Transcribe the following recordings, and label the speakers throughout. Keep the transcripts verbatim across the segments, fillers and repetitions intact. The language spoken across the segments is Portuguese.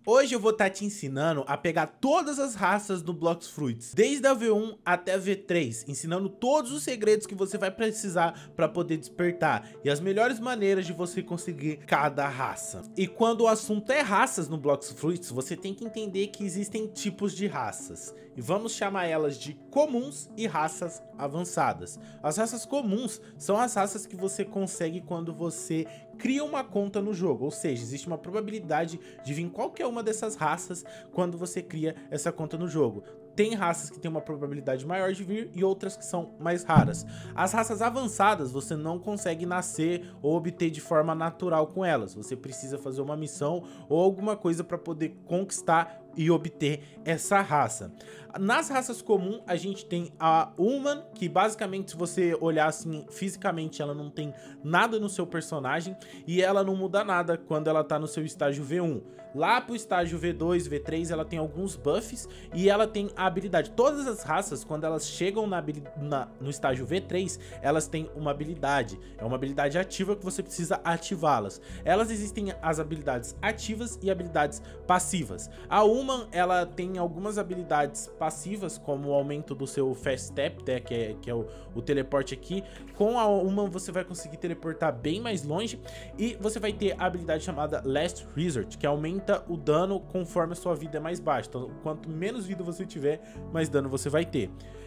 Speaker 1: Hoje eu vou estar te ensinando a pegar todas as raças do Blox Fruits, desde a V um até a V três, ensinando todos os segredos que você vai precisar para poder despertar e as melhores maneiras de você conseguir cada raça. E quando o assunto é raças no Blox Fruits, você tem que entender que existem tipos de raças, e vamos chamar elas de comuns e raças avançadas. As raças comuns são as raças que você consegue quando você cria uma conta no jogo, ou seja, existe uma probabilidade de vir qualquer uma dessas raças quando você cria essa conta no jogo. Tem raças que tem uma probabilidade maior de vir e outras que são mais raras. As raças avançadas você não consegue nascer ou obter de forma natural com elas. Você precisa fazer uma missão ou alguma coisa para poder conquistar e obter essa raça. Nas raças comuns a gente tem a Human, que basicamente se você olhar assim fisicamente ela não tem nada no seu personagem e ela não muda nada quando ela tá no seu estágio V um. Lá pro estágio V dois, V três ela tem alguns buffs e ela tem a habilidade. Todas as raças quando elas chegam na, na, no estágio V três elas têm uma habilidade. É uma habilidade ativa que você precisa ativá-las. Elas existem as habilidades ativas e habilidades passivas. A Human ela tem algumas habilidades passivas, como o aumento do seu Fast Step, né, que é, que é o, o teleporte aqui. Com a Human você vai conseguir teleportar bem mais longe. E você vai ter a habilidade chamada Last Resort, que aumenta o dano conforme a sua vida é mais baixa. Então, quanto menos vida você tiver, mais dano você vai ter.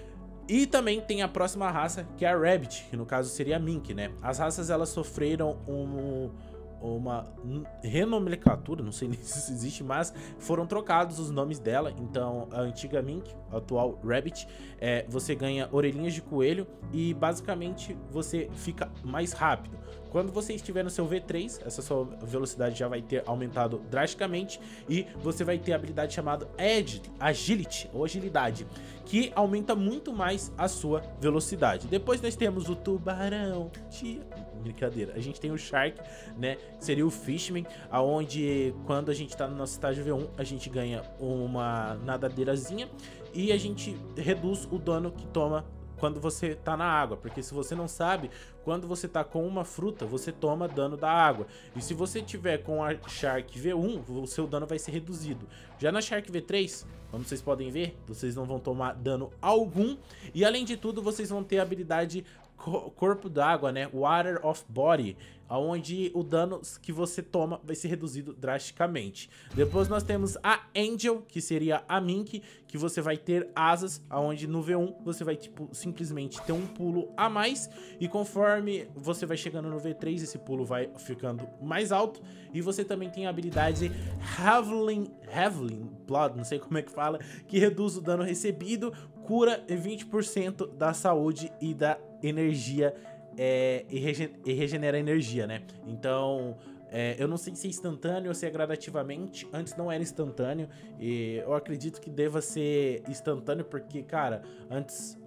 Speaker 1: E também tem a próxima raça, que é a Rabbit, que no caso seria a Mink, né? As raças elas sofreram um... uma renomenclatura, não sei nem se existe, mas foram trocados os nomes dela. Então a antiga Mink, a atual Rabbit, é, você ganha orelhinhas de coelho e basicamente você fica mais rápido. Quando você estiver no seu V três, essa sua velocidade já vai ter aumentado drasticamente e você vai ter a habilidade chamada Edge, Agility ou Agilidade, que aumenta muito mais a sua velocidade. Depois nós temos o Tubarão, tia... brincadeira, a gente tem o Shark, né, que seria o Fishman, aonde quando a gente tá no nosso estágio V um, a gente ganha uma nadadeirazinha e a gente reduz o dano que toma quando você tá na água, porque se você não sabe, quando você tá com uma fruta, você toma dano da água, e se você tiver com a Shark V um, o seu dano vai ser reduzido. Já na Shark V três, como vocês podem ver, vocês não vão tomar dano algum, e além de tudo, vocês vão ter a habilidade corpo d'água, né, Water of Body, onde o dano que você toma vai ser reduzido drasticamente. Depois nós temos a Angel, que seria a Mink, que você vai ter asas, onde no V um você vai tipo simplesmente ter um pulo a mais, e conforme você vai chegando no V três esse pulo vai ficando mais alto, e você também tem a habilidade Heavenly, Heavenly Blood, não sei como é que fala, que reduz o dano recebido, cura vinte por cento da saúde e da energia, é, e, regen e regenera energia, né? Então, é, eu não sei se é instantâneo ou se é gradativamente. Antes não era instantâneo, e eu acredito que deva ser instantâneo, porque, cara, antes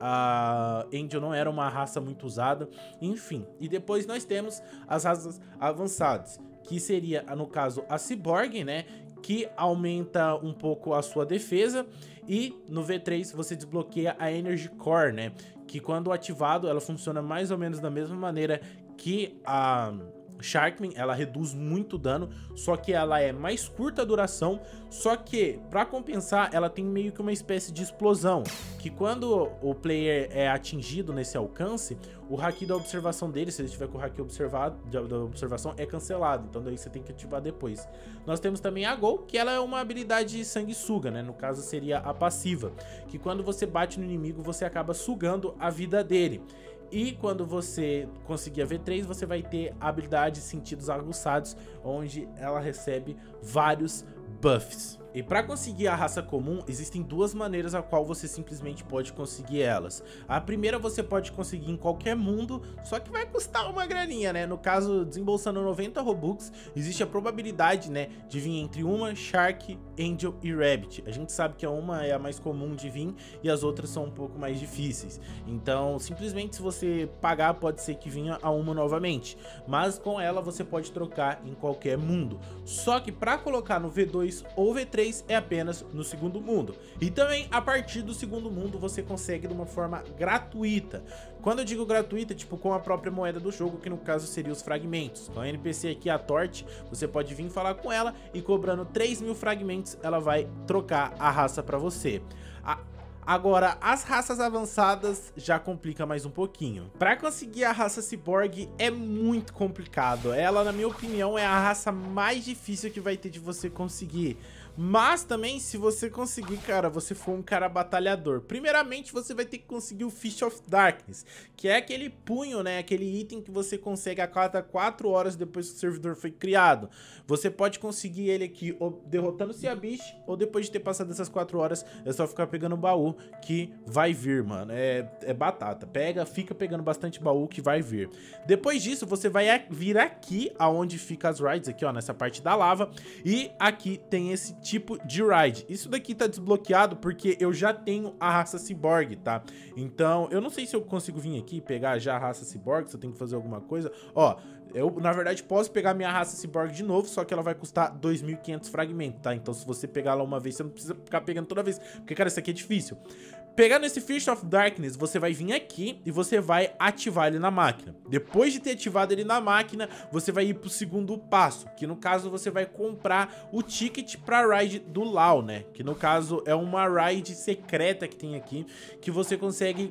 Speaker 1: a Angel não era uma raça muito usada. Enfim, e depois nós temos as raças avançadas, que seria, no caso, a Cyborg, né? Que aumenta um pouco a sua defesa. E no V três você desbloqueia a Energy Core, né? Que quando ativado ela funciona mais ou menos da mesma maneira que a Sharkman, ela reduz muito dano, só que ela é mais curta a duração, só que para compensar ela tem meio que uma espécie de explosão, que quando o player é atingido nesse alcance, o haki da observação dele, se ele estiver com o haki observado, da observação, é cancelado, então daí você tem que ativar depois. Nós temos também a Go, que ela é uma habilidade sanguessuga, né? No caso seria a passiva, que quando você bate no inimigo você acaba sugando a vida dele. E quando você conseguir a V três, você vai ter a habilidade Sentidos Aguçados, onde ela recebe vários buffs. E para conseguir a raça comum, existem duas maneiras a qual você simplesmente pode conseguir elas. A primeira você pode conseguir em qualquer mundo, só que vai custar uma graninha, né? No caso, desembolsando noventa Robux, existe a probabilidade, né, de vir entre uma, Shark, Angel e Rabbit. A gente sabe que a uma é a mais comum de vir e as outras são um pouco mais difíceis. Então, simplesmente se você pagar, pode ser que venha a uma novamente. Mas com ela você pode trocar em qualquer mundo. Só que para colocar no V dois ou V três, três é apenas no segundo mundo. E também a partir do segundo mundo você consegue de uma forma gratuita. Quando eu digo gratuita, tipo com a própria moeda do jogo, que no caso seria os fragmentos. Com a N P C aqui, a Torte, você pode vir falar com ela e cobrando três mil fragmentos, ela vai trocar a raça pra você. A Agora, as raças avançadas já complica mais um pouquinho. Para conseguir a raça Cyborg é muito complicado. Ela, na minha opinião, é a raça mais difícil que vai ter de você conseguir. Mas também, se você conseguir, cara, você for um cara batalhador. Primeiramente, você vai ter que conseguir o Fist of Darkness, que é aquele punho, né? Aquele item que você consegue a cada quatro horas depois que o servidor foi criado. Você pode conseguir ele aqui ou derrotando o Ciabish, ou depois de ter passado essas quatro horas, é só ficar pegando o baú que vai vir, mano. É, é batata. Pega, fica pegando bastante baú que vai vir. Depois disso, você vai vir aqui, aonde fica as rides, aqui, ó, nessa parte da lava. E aqui tem esse tipo de ride. Isso daqui tá desbloqueado porque eu já tenho a raça Cyborg, tá? Então, eu não sei se eu consigo vir aqui e pegar já a raça Cyborg, se eu tenho que fazer alguma coisa. Ó, eu, na verdade, posso pegar minha raça Cyborg de novo, só que ela vai custar dois mil e quinhentos fragmentos, tá? Então, se você pegar ela uma vez, você não precisa ficar pegando toda vez, porque, cara, isso aqui é difícil. Pegando esse Fist of Darkness, você vai vir aqui e você vai ativar ele na máquina. Depois de ter ativado ele na máquina, você vai ir pro segundo passo, que no caso você vai comprar o ticket pra ride do Lau, né? Que no caso é uma ride secreta que tem aqui, que você consegue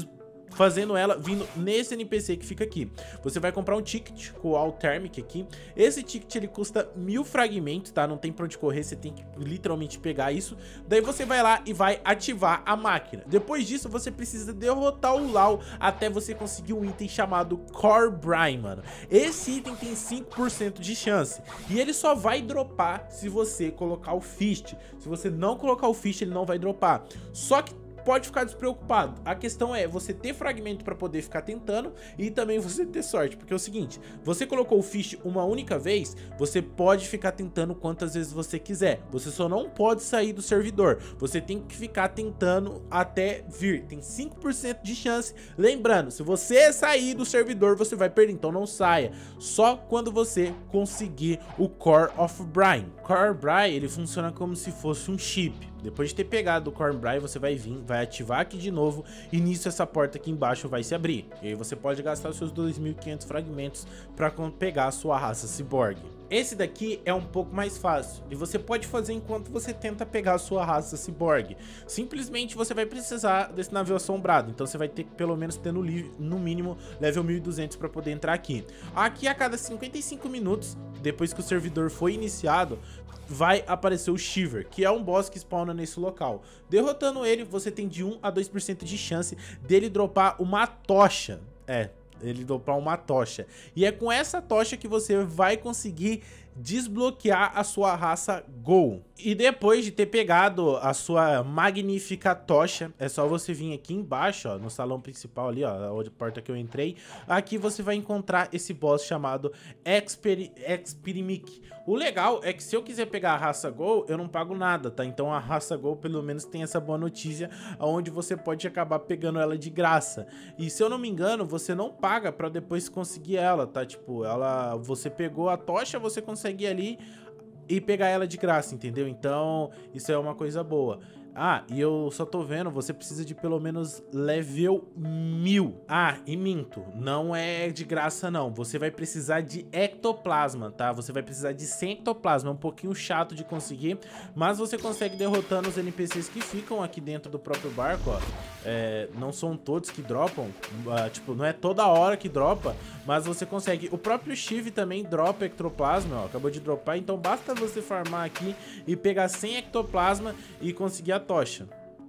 Speaker 1: fazendo ela vindo nesse N P C que fica aqui. Você vai comprar um ticket com o All Thermic aqui. Esse ticket ele custa mil fragmentos, tá? Não tem pra onde correr, você tem que literalmente pegar isso. Daí você vai lá e vai ativar a máquina. Depois disso você precisa derrotar o Lau até você conseguir um item chamado Core Brine, mano. Esse item tem cinco por cento de chance e ele só vai dropar se você colocar o Fist. Se você não colocar o Fist, ele não vai dropar. Só que pode ficar despreocupado. A questão é você ter fragmento para poder ficar tentando e também você ter sorte, porque é o seguinte, você colocou o Fist uma única vez, você pode ficar tentando quantas vezes você quiser. Você só não pode sair do servidor. Você tem que ficar tentando até vir. Tem cinco por cento de chance. Lembrando, se você sair do servidor, você vai perder, então não saia. Só quando você conseguir o Core of Brine. Core Brine, ele funciona como se fosse um chip. Depois de ter pegado o Core Brine, você vai vir, vai ativar aqui de novo e nisso essa porta aqui embaixo vai se abrir. E aí você pode gastar os seus dois mil e quinhentos fragmentos para pegar a sua raça Cyborg. Esse daqui é um pouco mais fácil e você pode fazer enquanto você tenta pegar a sua raça Cyborg. Simplesmente você vai precisar desse navio assombrado, então você vai ter que pelo menos ter no, no mínimo level mil e duzentos para poder entrar aqui. Aqui a cada cinquenta e cinco minutos, depois que o servidor foi iniciado, vai aparecer o Shiver, que é um boss que spawna nesse local. Derrotando ele, você tem de um a dois por cento de chance dele dropar uma tocha. É, ele dropar uma tocha. E é com essa tocha que você vai conseguir desbloquear a sua raça Gol. E depois de ter pegado a sua magnífica tocha, é só você vir aqui embaixo, ó, no salão principal ali, ó, a porta que eu entrei. Aqui você vai encontrar esse boss chamado Exper Experimic. O legal é que se eu quiser pegar a raça Gol, eu não pago nada, tá? Então a raça Gol pelo menos tem essa boa notícia, onde você pode acabar pegando ela de graça. E se eu não me engano, você não paga pra depois conseguir ela, tá? Tipo, ela, você pegou a tocha, você consegue conseguir ali e pegar ela de graça, entendeu? Então isso é uma coisa boa. Ah, e eu só tô vendo, você precisa de pelo menos level mil. Ah, e minto, não é de graça não. Você vai precisar de ectoplasma, tá? Você vai precisar de cem ectoplasma, é um pouquinho chato de conseguir, mas você consegue derrotando os N P Cs que ficam aqui dentro do próprio barco, ó. É, não são todos que dropam, uh, tipo, não é toda hora que dropa, mas você consegue. O próprio Shiv também dropa ectoplasma, ó, acabou de dropar, então basta você farmar aqui e pegar cem ectoplasma e conseguir a tocha.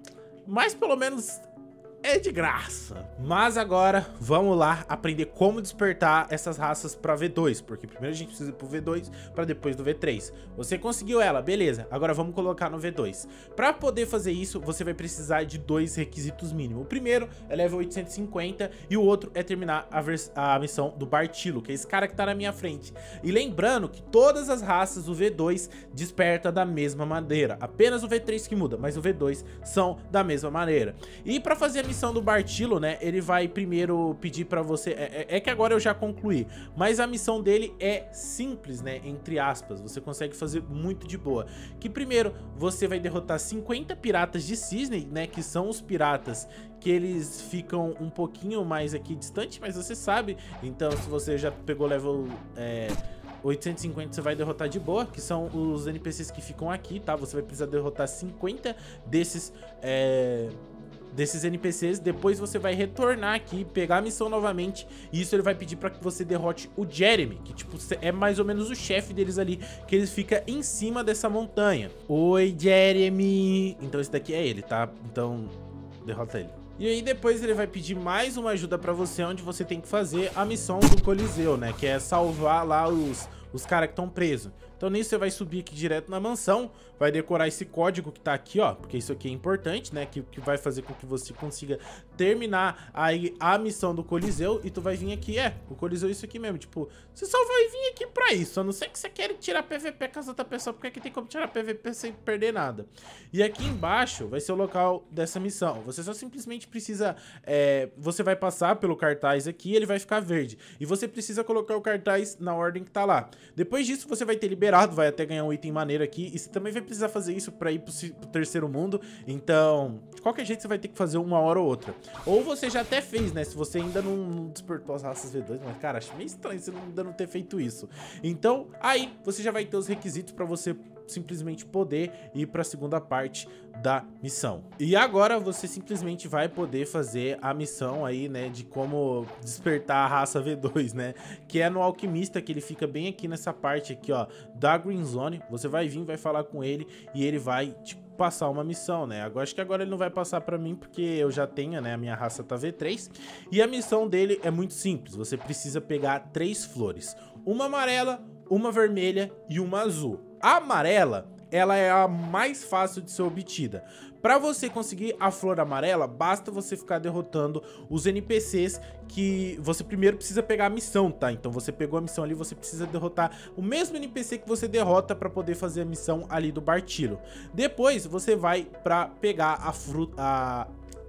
Speaker 1: Mas pelo menos é de graça. Mas agora vamos lá aprender como despertar essas raças para V dois, porque primeiro a gente precisa ir pro V dois para depois do V três. Você conseguiu ela, beleza? Agora vamos colocar no V dois. Para poder fazer isso, você vai precisar de dois requisitos mínimos. O primeiro é level oitocentos e cinquenta e o outro é terminar a, a missão do Bartilo, que é esse cara que tá na minha frente. E lembrando que todas as raças do V dois desperta da mesma maneira. Apenas o V três que muda, mas o V dois são da mesma maneira. E para fazer a missão missão do Bartilo, né, ele vai primeiro pedir pra você... É, é que agora eu já concluí, mas a missão dele é simples, né, entre aspas. Você consegue fazer muito de boa. Que primeiro, você vai derrotar cinquenta piratas de cisne, né, que são os piratas que eles ficam um pouquinho mais aqui distante, mas você sabe. Então, se você já pegou level... É, oitocentos e cinquenta você vai derrotar de boa, que são os N P Cs que ficam aqui, tá? Você vai precisar derrotar cinquenta desses, é, desses N P Cs, depois você vai retornar aqui, pegar a missão novamente, e isso ele vai pedir pra que você derrote o Jeremy, que tipo, é mais ou menos o chefe deles ali, que ele fica em cima dessa montanha. Oi, Jeremy! Então esse daqui é ele, tá? Então, derrota ele. E aí depois ele vai pedir mais uma ajuda pra você, onde você tem que fazer a missão do Coliseu, né? Que é salvar lá os, os caras que estão presos. Então nisso você vai subir aqui direto na mansão, vai decorar esse código que tá aqui, ó, porque isso aqui é importante, né? Que, que vai fazer com que você consiga terminar aí a missão do Coliseu. E tu vai vir aqui, é, o Coliseu é isso aqui mesmo, tipo, você só vai vir aqui pra isso, a não ser que você queira tirar P V P com as outras pessoas, porque aqui tem como tirar P V P sem perder nada. E aqui embaixo vai ser o local dessa missão. Você só simplesmente precisa, é, você vai passar pelo cartaz aqui, ele vai ficar verde. E você precisa colocar o cartaz na ordem que tá lá. Depois disso você vai ter liberado, vai até ganhar um item maneiro aqui. E você também vai precisar fazer isso pra ir pro, pro terceiro mundo. Então, de qualquer jeito você vai ter que fazer uma hora ou outra. Ou você já até fez, né? Se você ainda não, não despertou as raças V dois. Mas, cara, acho meio estranho você ainda não ter feito isso. Então, aí você já vai ter os requisitos pra você simplesmente poder ir para a segunda parte da missão. E agora você simplesmente vai poder fazer a missão aí, né, de como despertar a raça V dois, né, que é no alquimista, que ele fica bem aqui nessa parte aqui, ó, da Green Zone. Você vai vir, vai falar com ele e ele vai te passar uma missão, né? Agora acho que agora ele não vai passar pra mim porque eu já tenho, né, a minha raça tá V três. E a missão dele é muito simples. Você precisa pegar três flores, uma amarela, uma vermelha e uma azul. A amarela, ela é a mais fácil de ser obtida. Para você conseguir a flor amarela, basta você ficar derrotando os N P Cs que você primeiro precisa pegar a missão, tá? Então você pegou a missão ali, você precisa derrotar o mesmo N P C que você derrota para poder fazer a missão ali do Bartilo. Depois você vai para pegar a fruta... A...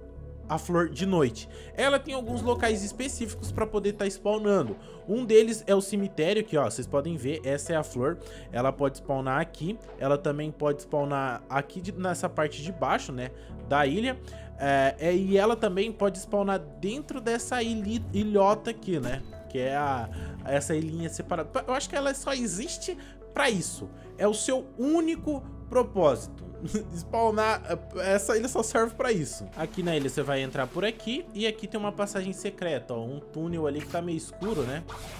Speaker 1: a flor de noite. Ela tem alguns locais específicos para poder estar tá spawnando. Um deles é o cemitério, que ó, vocês podem ver, essa é a flor. Ela pode spawnar aqui, ela também pode spawnar aqui de, nessa parte de baixo, né, da ilha. É, é, e ela também pode spawnar dentro dessa ilha, ilhota aqui, né, que é a, essa ilhinha separada. Eu acho que ela só existe para isso. É o seu único propósito. Spawnar, essa ilha só serve pra isso. Aqui na ilha você vai entrar por aqui. E aqui tem uma passagem secreta, ó, um túnel ali que tá meio escuro, né?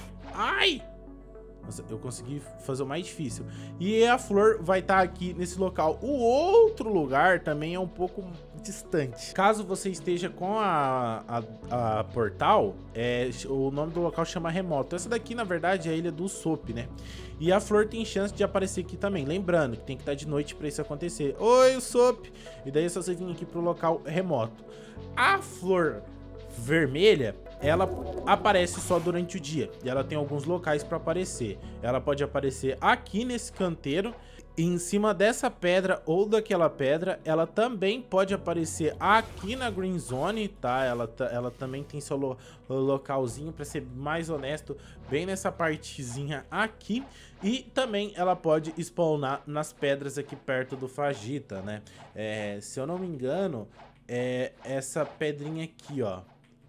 Speaker 1: Ai! Nossa, eu consegui fazer o mais difícil. E a flor vai estar aqui nesse local. O outro lugar também é um pouco distante. Caso você esteja com a, a, a portal, é, o nome do local chama Remoto. Essa daqui, na verdade, é a ilha do Soap, né? E a flor tem chance de aparecer aqui também. Lembrando que tem que estar de noite para isso acontecer. Oi, Soap! E daí é só você vir aqui pro local remoto. A flor vermelha, ela aparece só durante o dia. E ela tem alguns locais para aparecer. Ela pode aparecer aqui nesse canteiro, em cima dessa pedra ou daquela pedra. Ela também pode aparecer aqui na Green Zone, tá? Ela, ela também tem seu lo, localzinho, para ser mais honesto, bem nessa partezinha aqui. E também ela pode spawnar nas pedras aqui perto do Fagita, né? É, se eu não me engano, é essa pedrinha aqui, ó.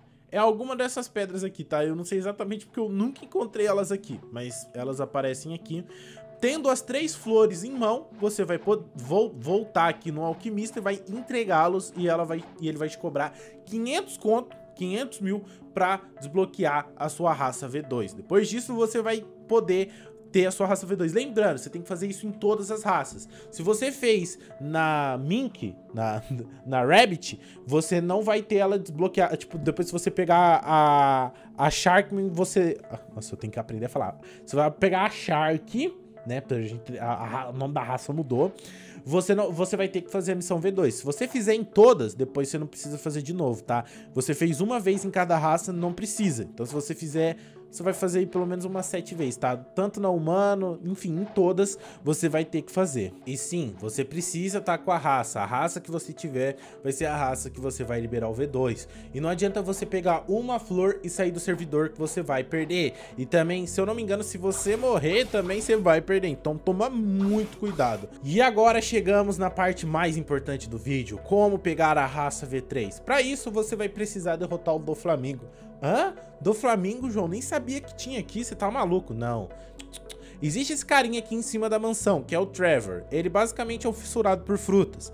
Speaker 1: É alguma dessas pedras aqui, tá? Eu não sei exatamente porque eu nunca encontrei elas aqui, mas elas aparecem aqui. Tendo as três flores em mão, você vai poder vo voltar aqui no alquimista e vai entregá-los, e ela vai e ele vai te cobrar quinhentos conto, quinhentos mil para desbloquear a sua raça V dois. Depois disso você vai poder ter a sua raça V dois. Lembrando, você tem que fazer isso em todas as raças. Se você fez na Mink, na, na Rabbit, você não vai ter ela desbloqueada. Tipo, depois se você pegar a, a Sharkman, você... Nossa, eu tenho que aprender a falar. Você vai pegar a Shark, né? Pra gente, a, a, o nome da raça mudou. Você, não, você vai ter que fazer a missão V dois. Se você fizer em todas, depois você não precisa fazer de novo, tá? Você fez uma vez em cada raça, não precisa. Então se você fizer você vai fazer aí pelo menos umas sete vezes, tá? Tanto na humano, enfim, em todas você vai ter que fazer. E sim, você precisa estar com a raça. A raça que você tiver vai ser a raça que você vai liberar o V dois. E não adianta você pegar uma flor e sair do servidor que você vai perder. E também, se eu não me engano, se você morrer, também você vai perder. Então toma muito cuidado. E agora chegamos na parte mais importante do vídeo. Como pegar a raça V três. Para isso, você vai precisar derrotar o Doflamingo. Hã? Doflamingo, João? Nem sabia que tinha aqui, você tá maluco? Não. Existe esse carinha aqui em cima da mansão, que é o Trevor. Ele basicamente é um fissurado por frutas.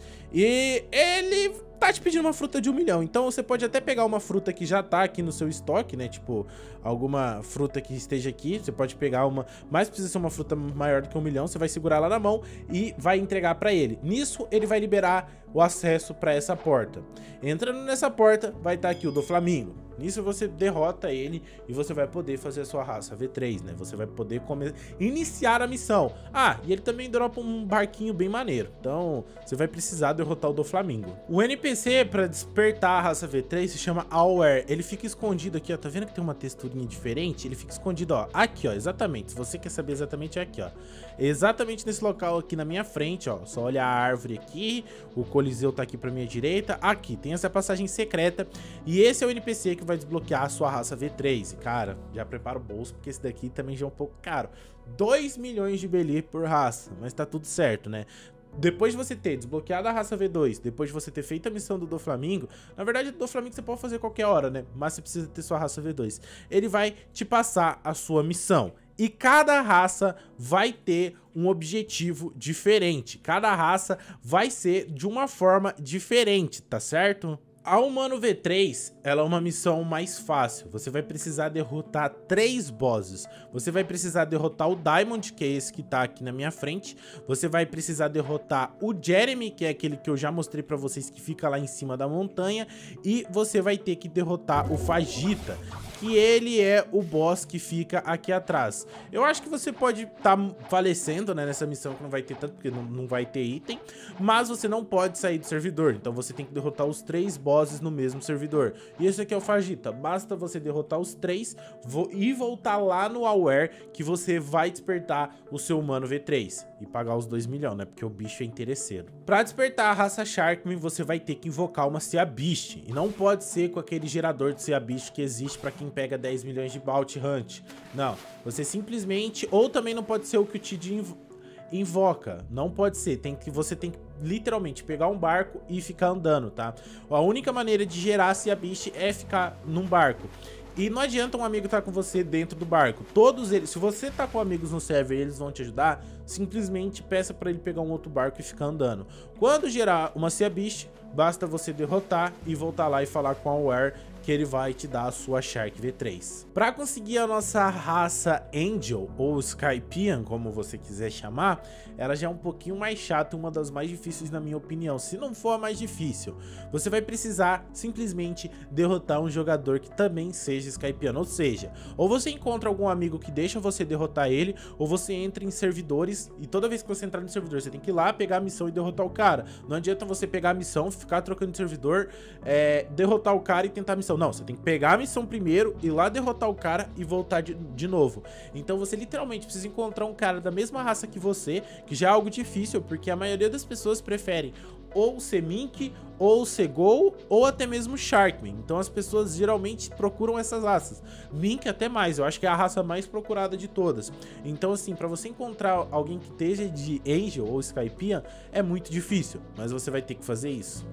Speaker 1: E ele tá te pedindo uma fruta de um milhão. Então você pode até pegar uma fruta que já tá aqui no seu estoque, né? Tipo, alguma fruta que esteja aqui. Você pode pegar uma, mas precisa ser uma fruta maior do que um milhão. Você vai segurar lá na mão e vai entregar pra ele. Nisso, ele vai liberar o acesso pra essa porta. Entrando nessa porta, vai estar aqui o Doflamingo. Nisso você derrota ele e você vai poder fazer a sua raça V três, né? Você vai poder come... iniciar a missão. Ah, e ele também dropa um barquinho bem maneiro. Então, você vai precisar derrotar o Doflamingo. O N P C para despertar a raça V três se chama Aware. Ele fica escondido aqui, ó. Tá vendo que tem uma texturinha diferente? Ele fica escondido, ó. Aqui, ó. Exatamente. Se você quer saber exatamente, é aqui, ó. Exatamente nesse local aqui na minha frente, ó. Só olha a árvore aqui. O Coliseu tá aqui pra minha direita. Aqui, tem essa passagem secreta. E esse é o N P C que vai desbloquear a sua raça V três. E, cara, já prepara o bolso, porque esse daqui também já é um pouco caro. dois milhões de Belir por raça, mas tá tudo certo, né? Depois de você ter desbloqueado a raça V dois, depois de você ter feito a missão do Doflamingo, na verdade do Doflamingo você pode fazer qualquer hora, né? Mas você precisa ter sua raça V dois. Ele vai te passar a sua missão. E cada raça vai ter um objetivo diferente. Cada raça vai ser de uma forma diferente, tá certo? A Humano V três, ela é uma missão mais fácil. Você vai precisar derrotar três bosses. Você vai precisar derrotar o Diamond, que é esse que tá aqui na minha frente. Você vai precisar derrotar o Jeremy, que é aquele que eu já mostrei pra vocês que fica lá em cima da montanha. E você vai ter que derrotar o Fagita, que ele é o boss que fica aqui atrás. Eu acho que você pode estar tá falecendo, né, nessa missão, que não vai ter tanto, porque não, não vai ter item, mas você não pode sair do servidor, então você tem que derrotar os três bosses no mesmo servidor. E esse aqui é o Fagita, basta você derrotar os três e voltar lá no Aware, que você vai despertar o seu humano V três e pagar os dois milhões, né, porque o bicho é interesseiro. Pra despertar a raça Sharkman, você vai ter que invocar uma Sea Beast, e não pode ser com aquele gerador de Sea Beast que existe pra quem pega dez milhões de Bounty Hunt. Não, você simplesmente, ou também não pode ser o que o Tid inv invoca, não pode ser, tem que, você tem que literalmente pegar um barco e ficar andando, tá? A única maneira de gerar a Sea Beast é ficar num barco. E não adianta um amigo estar com você dentro do barco. Todos eles, se você tá com amigos no server e eles vão te ajudar, simplesmente peça para ele pegar um outro barco e ficar andando. Quando gerar uma Sea Beast, basta você derrotar e voltar lá e falar com a Aware, que ele vai te dar a sua Shark V três. Para conseguir a nossa raça Angel ou Skypian, como você quiser chamar, ela já é um pouquinho mais chata, uma das mais difíceis na minha opinião, se não for a mais difícil. Você vai precisar simplesmente derrotar um jogador que também seja Skypian, ou seja, ou você encontra algum amigo que deixa você derrotar ele, ou você entra em servidores e toda vez que você entrar no servidor, você tem que ir lá pegar a missão e derrotar o cara. Não adianta você pegar a missão, ficar trocando de servidor, é, derrotar o cara e tentar a missão. Não, você tem que pegar a missão primeiro, ir lá derrotar o cara e voltar de, de novo. Então você literalmente precisa encontrar um cara da mesma raça que você, que já é algo difícil, porque a maioria das pessoas preferem ou ser Mink, ou ser Gol, ou até mesmo Sharkman. Então as pessoas geralmente procuram essas raças. Mink até mais, eu acho que é a raça mais procurada de todas. Então assim, pra você encontrar alguém que esteja de Angel ou Skypian, é muito difícil, mas você vai ter que fazer isso.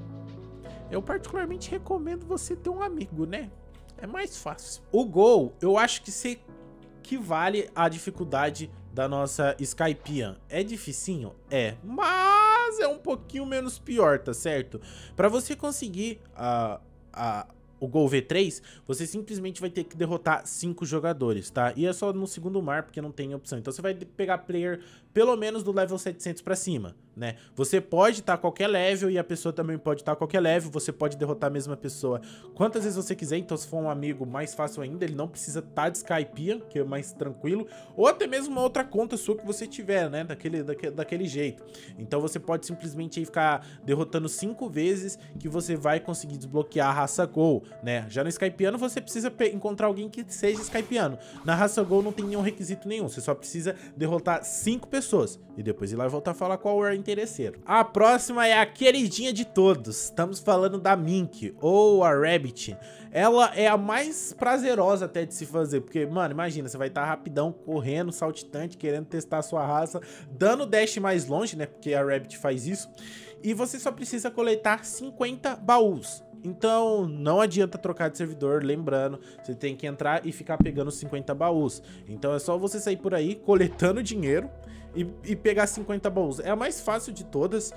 Speaker 1: Eu particularmente recomendo você ter um amigo, né? É mais fácil. O Gol, eu acho que se equivale à dificuldade da nossa Skypian. É dificinho? É. Mas é um pouquinho menos pior, tá certo? Pra você conseguir a... a o Gol V três, você simplesmente vai ter que derrotar cinco jogadores, tá? E é só no segundo mar, porque não tem opção. Então você vai pegar player pelo menos do level setecentos pra cima, né? Você pode estar tá qualquer level e a pessoa também pode estar tá qualquer level, você pode derrotar a mesma pessoa quantas vezes você quiser, então se for um amigo, mais fácil ainda, ele não precisa estar tá de Skypiea, que é mais tranquilo, ou até mesmo uma outra conta sua que você tiver, né? Daquele, daquele, daquele jeito. Então você pode simplesmente aí ficar derrotando cinco vezes que você vai conseguir desbloquear a raça Gol, né? Já no Skypiano você precisa encontrar alguém que seja Skypiano. Na raça Gol não tem nenhum requisito nenhum, você só precisa derrotar cinco pessoas e depois ir lá e voltar a falar qual é o interesseiro. A próxima é a queridinha de todos, estamos falando da Mink, ou a Rabbit. Ela é a mais prazerosa até de se fazer, porque, mano, imagina, você vai estar rapidão, correndo, saltitante, querendo testar a sua raça, dando dash mais longe, né, porque a Rabbit faz isso, e você só precisa coletar cinquenta baús. Então não adianta trocar de servidor, lembrando, você tem que entrar e ficar pegando cinquenta baús. Então é só você sair por aí coletando dinheiro e, e pegar cinquenta baús. É a mais fácil de todas,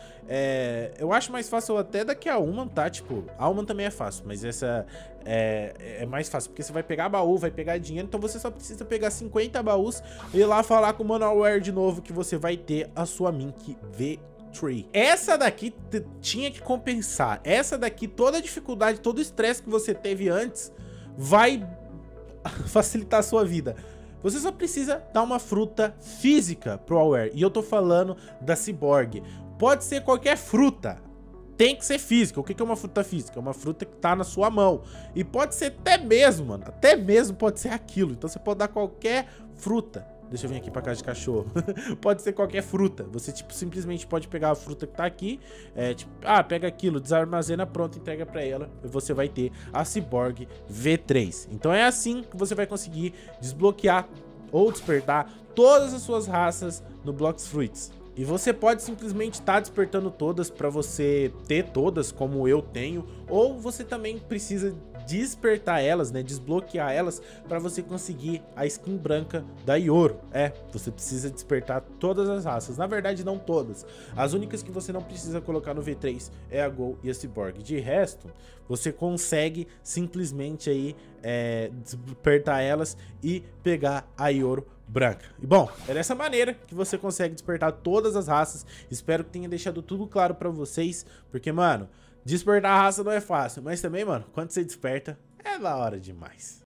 Speaker 1: é, eu acho mais fácil até da que a Alman, tá? Tipo, a Alman também é fácil, mas essa é, é mais fácil, porque você vai pegar baú, vai pegar dinheiro, então você só precisa pegar cinquenta baús e ir lá falar com o Manowar de novo que você vai ter a sua Mink V três. Essa daqui tinha que compensar. Essa daqui, toda a dificuldade, todo o estresse que você teve antes vai facilitar a sua vida. Você só precisa dar uma fruta física pro Aware. E eu tô falando da Cyborg. Pode ser qualquer fruta. Tem que ser física. O que é uma fruta física? É uma fruta que tá na sua mão. E pode ser até mesmo, mano. Até mesmo pode ser aquilo. Então você pode dar qualquer fruta. Deixa eu vir aqui pra casa de cachorro. Pode ser qualquer fruta. Você, tipo, simplesmente pode pegar a fruta que tá aqui. É, tipo, ah, pega aquilo, desarmazena, pronto, entrega pra ela. E você vai ter a Cyborg V três. Então é assim que você vai conseguir desbloquear ou despertar todas as suas raças no Blox Fruits. E você pode simplesmente estar tá despertando todas para você ter todas, como eu tenho, ou você também precisa despertar elas, né, desbloquear elas para você conseguir a skin branca da Ioro. É, você precisa despertar todas as raças, na verdade não todas. As únicas que você não precisa colocar no V três é a Gol e a Cyborg. De resto, você consegue simplesmente aí é, despertar elas e pegar a Ioro branca. E bom, é dessa maneira que você consegue despertar todas as raças. Espero que tenha deixado tudo claro pra vocês, porque, mano, despertar a raça não é fácil, mas também, mano, quando você desperta, é da hora demais.